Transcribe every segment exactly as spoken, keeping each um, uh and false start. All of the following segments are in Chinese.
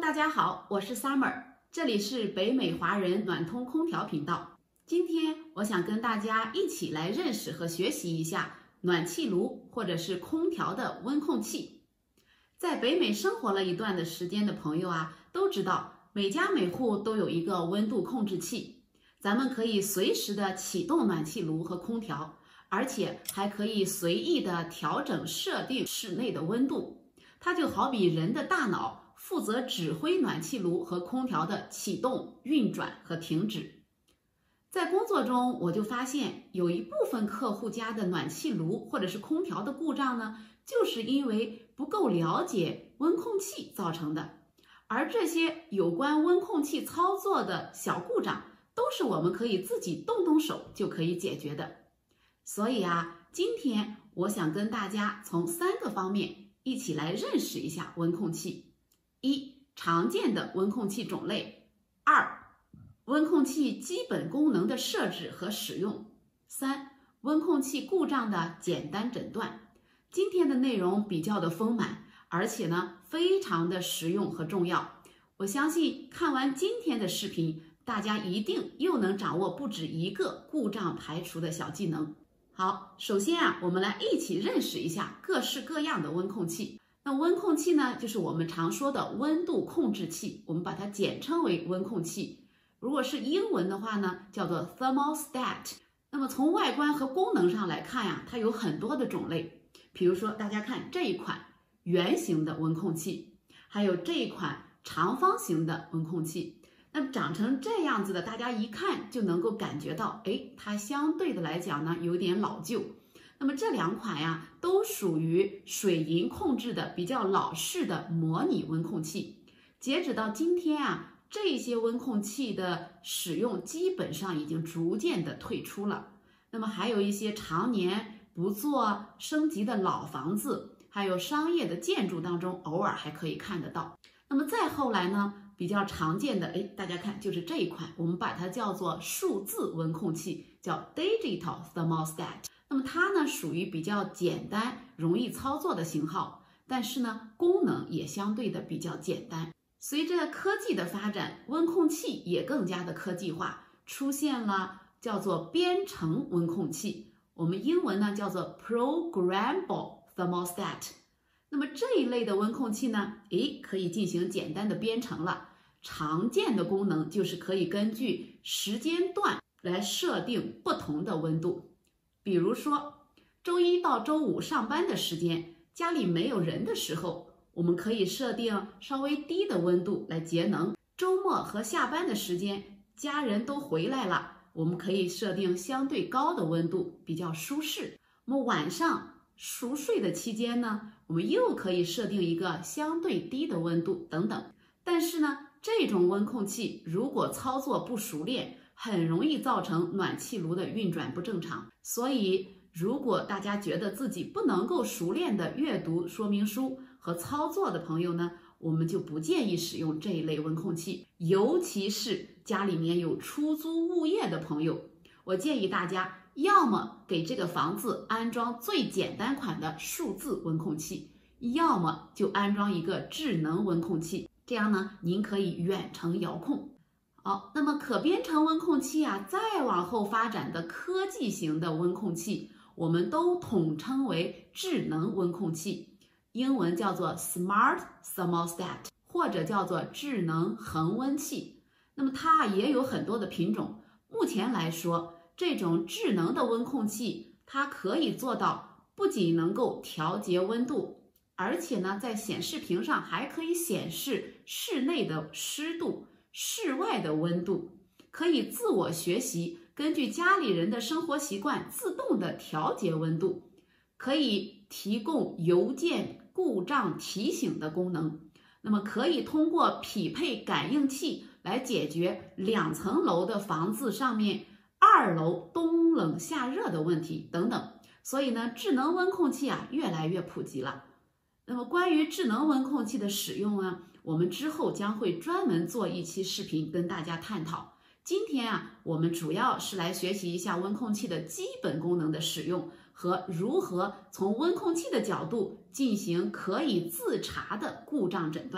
大家好，我是 Summer， 这里是北美华人暖通空调频道。今天我想跟大家一起来认识和学习一下暖气炉或者是空调的温控器。在北美生活了一段的时间的朋友啊，都知道每家每户都有一个温度控制器，咱们可以随时的启动暖气炉和空调，而且还可以随意的调整设定室内的温度。它就好比人的大脑，负责指挥暖气炉和空调的启动、运转和停止。在工作中，我就发现有一部分客户家的暖气炉或者是空调的故障呢，就是因为不够了解温控器造成的。而这些有关温控器操作的小故障，都是我们可以自己动动手就可以解决的。所以啊，今天我想跟大家从三个方面一起来认识一下温控器。一、常见的温控器种类；二、温控器基本功能的设置和使用；三、温控器故障的简单诊断。今天的内容比较的丰满，而且呢非常的实用和重要。我相信看完今天的视频，大家一定又能掌握不止一个故障排除的小技能。好，首先啊，我们来一起认识一下各式各样的温控器。那温控器呢，就是我们常说的温度控制器，我们把它简称为温控器。如果是英文的话呢，叫做 thermostat。那么从外观和功能上来看呀，它有很多的种类。比如说，大家看这一款圆形的温控器，还有这一款长方形的温控器。那么长成这样子的，大家一看就能够感觉到，哎，它相对的来讲呢，有点老旧。那么这两款呀，都属于水银控制的比较老式的模拟温控器。截止到今天啊，这些温控器的使用基本上已经逐渐的退出了。那么还有一些常年不做升级的老房子，还有商业的建筑当中，偶尔还可以看得到。那么再后来呢，比较常见的，哎，大家看就是这一款，我们把它叫做数字温控器，叫 Digital Thermostat。那么它呢，属于比较简单、容易操作的型号，但是呢，功能也相对的比较简单。随着科技的发展，温控器也更加的科技化，出现了叫做编程温控器，我们英文呢叫做 Programmable Thermostat。那么这一类的温控器呢，诶，可以进行简单的编程了。常见的功能就是可以根据时间段来设定不同的温度。比如说，周一到周五上班的时间，家里没有人的时候，我们可以设定稍微低的温度来节能。周末和下班的时间，家人都回来了，我们可以设定相对高的温度，比较舒适。我们晚上熟睡的期间呢，我们又可以设定一个相对低的温度等等。但是呢，这种温控器如果操作不熟练，很容易造成暖气炉的运转不正常。所以如果大家觉得自己不能够熟练的阅读说明书和操作的朋友呢，我们就不建议使用这一类温控器。尤其是家里面有出租物业的朋友，我建议大家要么给这个房子安装最简单款的数字温控器，要么就安装一个智能温控器，这样呢，您可以远程遥控。好，那么可编程温控器啊，再往后发展的科技型的温控器，我们都统称为智能温控器，英文叫做 Smart Thermostat， 或者叫做智能恒温器。那么它也有很多的品种。目前来说，这种智能的温控器，它可以做到不仅能够调节温度，而且呢，在显示屏上还可以显示室内的湿度、室外的温度，可以自我学习，根据家里人的生活习惯自动的调节温度，可以提供邮件故障提醒的功能。那么可以通过匹配感应器来解决两层楼的房子上面二楼冬冷夏热的问题等等。所以呢，智能温控器啊越来越普及了。那么关于智能温控器的使用呢，我们之后将会专门做一期视频跟大家探讨。今天啊，我们主要是来学习一下温控器的基本功能的使用和如何从温控器的角度进行可以自查的故障诊断。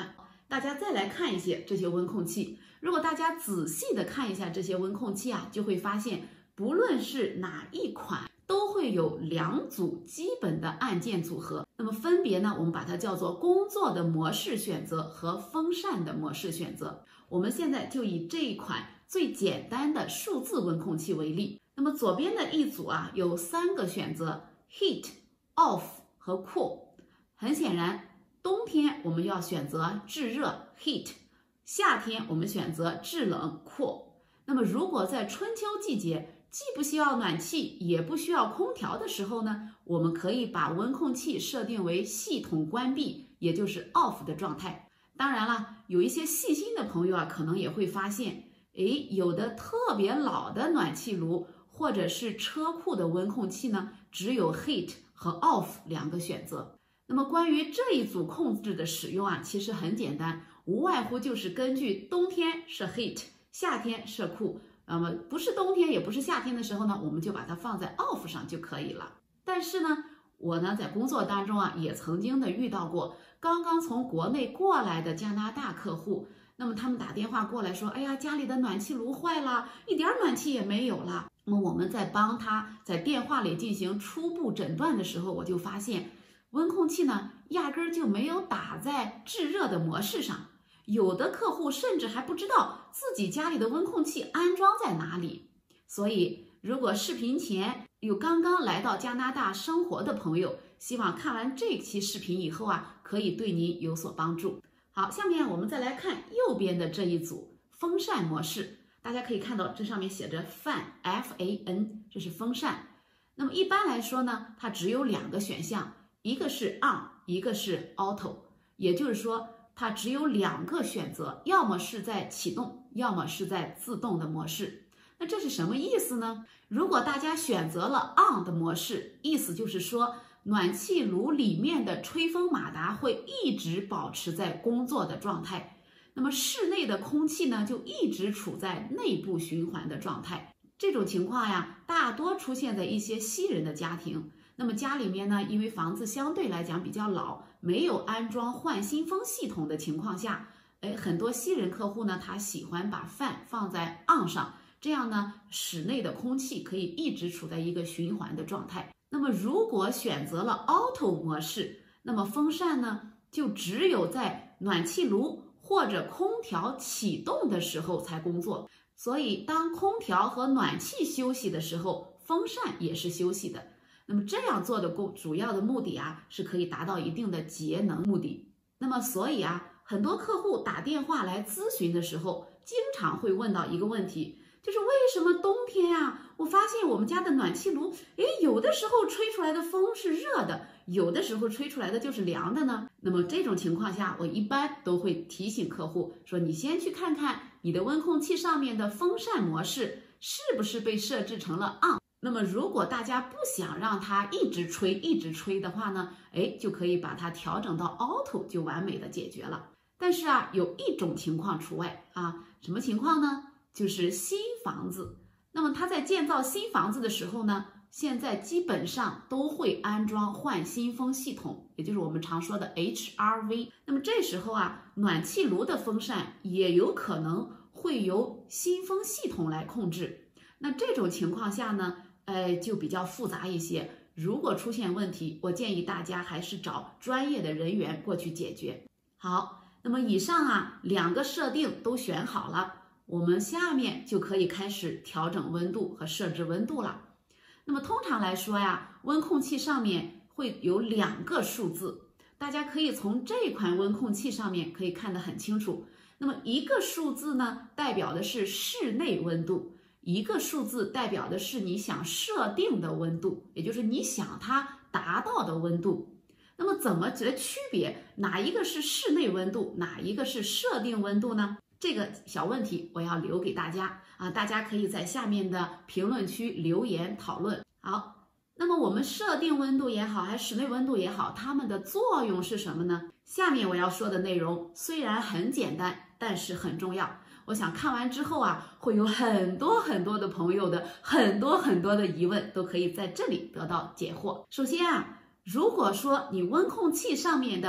大家再来看一些这些温控器，如果大家仔细的看一下这些温控器啊，就会发现，不论是哪一款，都会有两组基本的按键组合。那么分别呢，我们把它叫做工作的模式选择和风扇的模式选择。我们现在就以这一款最简单的数字温控器为例。那么左边的一组啊，有三个选择 ：heat、off 和 cool。很显然，冬天我们要选择制热 heat， 夏天我们选择制冷 cool。那么如果在春秋季节，既不需要暖气，也不需要空调的时候呢，我们可以把温控器设定为系统关闭，也就是 off 的状态。当然了，有一些细心的朋友啊，可能也会发现，诶，有的特别老的暖气炉或者是车库的温控器呢，只有 heat 和 off 两个选择。那么关于这一组控制的使用啊，其实很简单，无外乎就是根据冬天是 heat， 夏天是 cool。那么不是冬天也不是夏天的时候呢，我们就把它放在 off 上就可以了。但是呢，我呢在工作当中啊，也曾经的遇到过刚刚从国内过来的加拿大客户，那么他们打电话过来说，哎呀，家里的暖气炉坏了，一点暖气也没有了。那么我们在帮他在电话里进行初步诊断的时候，我就发现温控器呢压根儿就没有打在制热的模式上。有的客户甚至还不知道自己家里的温控器安装在哪里，所以如果视频前有刚刚来到加拿大生活的朋友，希望看完这期视频以后啊，可以对您有所帮助。好，下面我们再来看右边的这一组风扇模式，大家可以看到这上面写着 fan F A N， 这是风扇。那么一般来说呢，它只有两个选项，一个是 on， 一个是 auto， 也就是说它只有两个选择，要么是在启动，要么是在自动的模式。那这是什么意思呢？如果大家选择了 on 的模式，意思就是说暖气炉里面的吹风马达会一直保持在工作的状态，那么室内的空气呢就一直处在内部循环的状态。这种情况呀，大多出现在一些西人的家庭。那么家里面呢，因为房子相对来讲比较老，没有安装换新风系统的情况下，哎，很多西人客户呢，他喜欢把 fan 放在 on 上，这样呢，室内的空气可以一直处在一个循环的状态。那么如果选择了 auto 模式，那么风扇呢，就只有在暖气炉或者空调启动的时候才工作。所以当空调和暖气休息的时候，风扇也是休息的。那么这样做的主要的目的啊，是可以达到一定的节能目的。那么所以啊，很多客户打电话来咨询的时候，经常会问到一个问题，就是为什么冬天啊，我发现我们家的暖气炉，诶，有的时候吹出来的风是热的，有的时候吹出来的就是凉的呢？那么这种情况下，我一般都会提醒客户说，你先去看看你的温控器上面的风扇模式是不是被设置成了 on。那么如果大家不想让它一直吹一直吹的话呢，哎，就可以把它调整到 auto， 就完美的解决了。但是啊，有一种情况除外啊，什么情况呢？就是新房子。那么它在建造新房子的时候呢，现在基本上都会安装换新风系统，也就是我们常说的 H R V。那么这时候啊，暖气炉的风扇也有可能会由新风系统来控制。那这种情况下呢，呃，就比较复杂一些。如果出现问题，我建议大家还是找专业的人员过去解决。好，那么以上啊两个设定都选好了，我们下面就可以开始调整温度和设置温度了。那么通常来说呀，温控器上面会有两个数字，大家可以从这款温控器上面可以看得很清楚。那么一个数字呢，代表的是室内温度。一个数字代表的是你想设定的温度，也就是你想它达到的温度。那么怎么来区别哪一个是室内温度，哪一个是设定温度呢？这个小问题我要留给大家啊，大家可以在下面的评论区留言讨论。好，那么我们设定温度也好，还是室内温度也好，它们的作用是什么呢？下面我要说的内容虽然很简单，但是很重要。我想看完之后啊，会有很多很多的朋友的很多很多的疑问都可以在这里得到解惑。首先啊，如果说你温控器上面的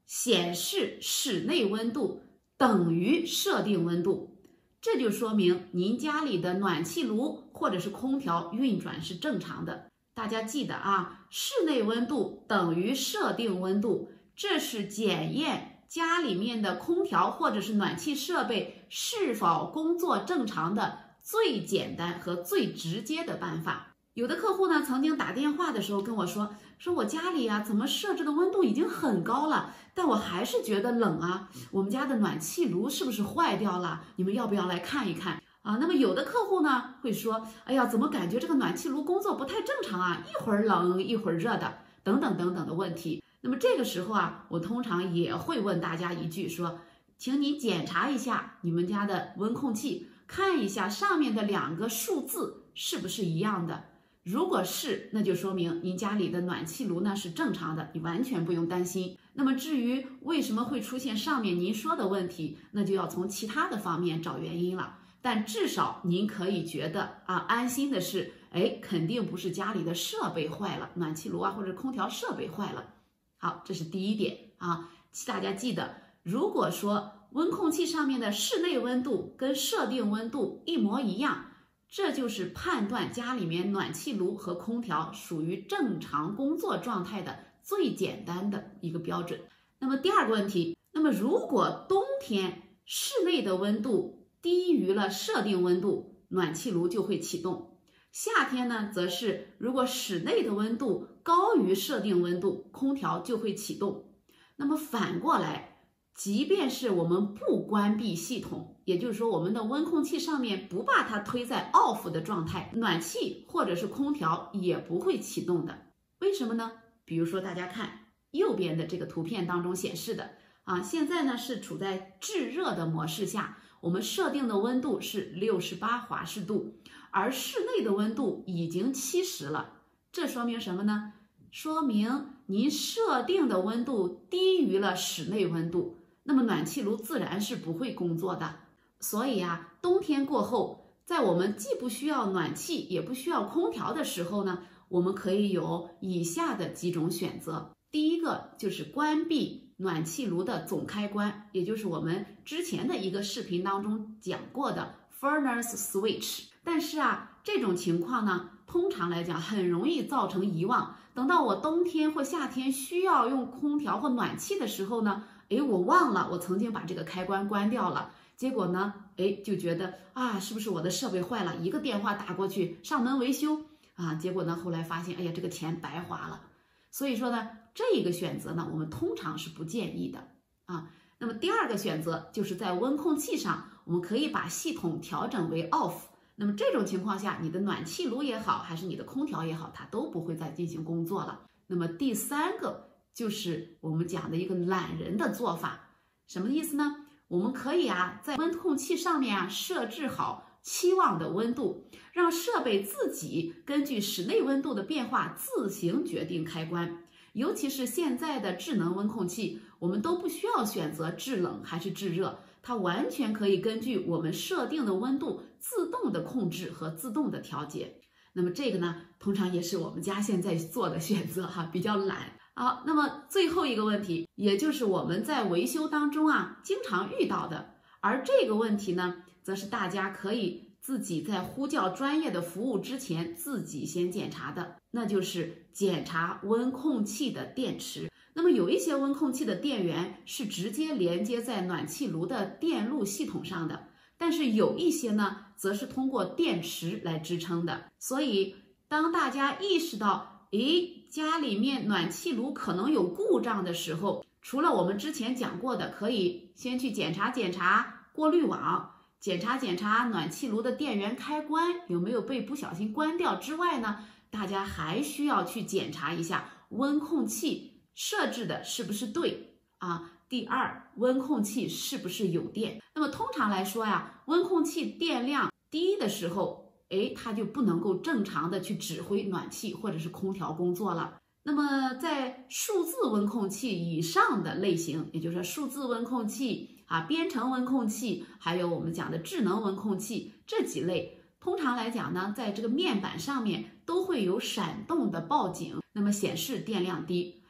显示室内温度等于设定温度，这就说明您家里的暖气炉或者是空调运转是正常的。大家记得啊，室内温度等于设定温度，这是检验家里面的空调或者是暖气设备是否工作正常的最简单和最直接的办法。有的客户呢，曾经打电话的时候跟我说，说我家里啊，怎么设置的温度已经很高了，但我还是觉得冷啊，我们家的暖气炉是不是坏掉了？你们要不要来看一看啊？那么有的客户呢会说，哎呀，怎么感觉这个暖气炉工作不太正常啊，一会儿冷一会儿热的，等等等等的问题。那么这个时候啊，我通常也会问大家一句说，请你检查一下你们家的温控器，看一下上面的两个数字是不是一样的。如果是，那就说明您家里的暖气炉呢是正常的，你完全不用担心。那么至于为什么会出现上面您说的问题，那就要从其他的方面找原因了。但至少您可以觉得啊，安心的是，哎，肯定不是家里的设备坏了，暖气炉啊或者空调设备坏了。好，这是第一点啊，大家记得，如果说温控器上面的室内温度跟设定温度一模一样，这就是判断家里面暖气炉和空调属于正常工作状态的最简单的一个标准。那么第二个问题，那么如果冬天室内的温度低于了设定温度，暖气炉就会启动。夏天呢，则是如果室内的温度高于设定温度，空调就会启动。那么反过来，即便是我们不关闭系统，也就是说我们的温控器上面不把它推在 off 的状态，暖气或者是空调也不会启动的。为什么呢？比如说大家看右边的这个图片当中显示的啊，现在呢是处在制热的模式下，我们设定的温度是六十八华氏度，而室内的温度已经七十了。这说明什么呢？说明您设定的温度低于了室内温度，那么暖气炉自然是不会工作的。所以啊，冬天过后，在我们既不需要暖气也不需要空调的时候呢，我们可以有以下的几种选择。第一个就是关闭暖气炉的总开关，也就是我们之前的一个视频当中讲过的 furnace switch。 但是啊，这种情况呢，通常来讲很容易造成遗忘，等到我冬天或夏天需要用空调或暖气的时候呢，诶，我忘了我曾经把这个开关关掉了，结果呢，诶，就觉得啊，是不是我的设备坏了，一个电话打过去上门维修啊，结果呢后来发现，哎呀，这个钱白花了。所以说呢，这一个选择呢，我们通常是不建议的啊。那么第二个选择就是在温控器上，我们可以把系统调整为 off。那么这种情况下，你的暖气炉也好，还是你的空调也好，它都不会再进行工作了。那么第三个就是我们讲的一个懒人的做法，什么意思呢？我们可以啊，在温控器上面啊设置好期望的温度，让设备自己根据室内温度的变化自行决定开关。尤其是现在的智能温控器，我们都不需要选择制冷还是制热，它完全可以根据我们设定的温度自动的控制和自动的调节。那么这个呢，通常也是我们家现在做的选择哈，比较懒。好，那么最后一个问题，也就是我们在维修当中啊经常遇到的，而这个问题呢，则是大家可以自己在呼叫专业的服务之前自己先检查的，那就是检查温控器的电池。那么有一些温控器的电源是直接连接在暖气炉的电路系统上的，但是有一些呢，则是通过电池来支撑的。所以当大家意识到，诶，家里面暖气炉可能有故障的时候，除了我们之前讲过的，可以先去检查检查过滤网，检查检查暖气炉的电源开关有没有被不小心关掉之外呢，大家还需要去检查一下温控器设置的是不是对啊？第二，温控器是不是有电？那么通常来说呀，温控器电量低的时候，诶，它就不能够正常的去指挥暖气或者是空调工作了。那么在数字温控器以上的类型，也就是说数字温控器啊、编程温控器，还有我们讲的智能温控器这几类，通常来讲呢，在这个面板上面都会有闪动的报警，那么显示电量低。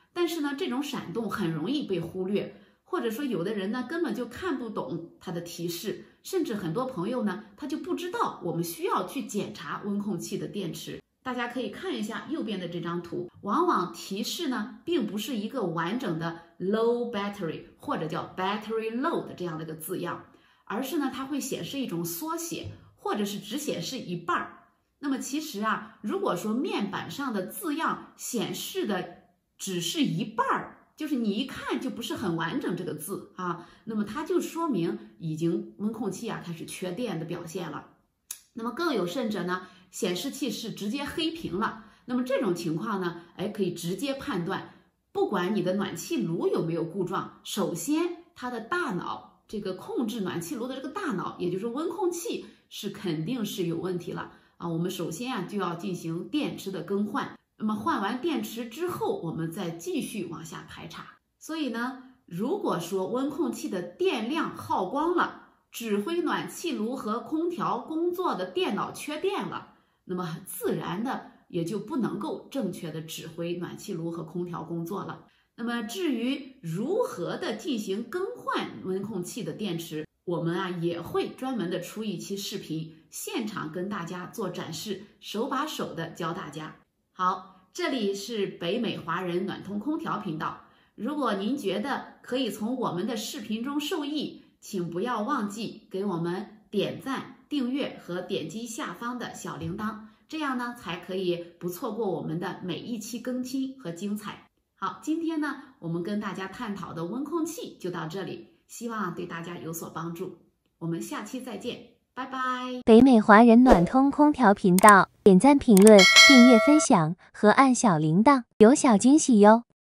但是呢，这种闪动很容易被忽略，或者说有的人呢根本就看不懂它的提示，甚至很多朋友呢他就不知道我们需要去检查温控器的电池。大家可以看一下右边的这张图，往往提示呢并不是一个完整的 low battery 或者叫 battery low 的这样的一个字样，而是呢它会显示一种缩写，或者是只显示一半儿。那么其实啊，如果说面板上的字样显示的只是一半儿，就是你一看就不是很完整这个字啊，那么它就说明已经温控器啊开始缺电的表现了。那么更有甚者呢，显示器是直接黑屏了。那么这种情况呢，哎，可以直接判断，不管你的暖气炉有没有故障，首先它的大脑，这个控制暖气炉的这个大脑，也就是温控器是肯定是有问题了啊。我们首先啊就要进行电池的更换。那么换完电池之后，我们再继续往下排查。所以呢，如果说温控器的电量耗光了，指挥暖气炉和空调工作的电脑缺电了，那么自然的也就不能够正确的指挥暖气炉和空调工作了。那么至于如何的进行更换温控器的电池，我们啊也会专门的出一期视频，现场跟大家做展示，手把手的教大家。好，这里是北美华人暖通空调频道。如果您觉得可以从我们的视频中受益，请不要忘记给我们点赞、订阅和点击下方的小铃铛，这样呢才可以不错过我们的每一期更新和精彩。好，今天呢我们跟大家探讨的温控器就到这里，希望对大家有所帮助。我们下期再见，拜拜。 北美华人暖通空调频道，点赞、评论、订阅、分享和按小铃铛，有小惊喜哟！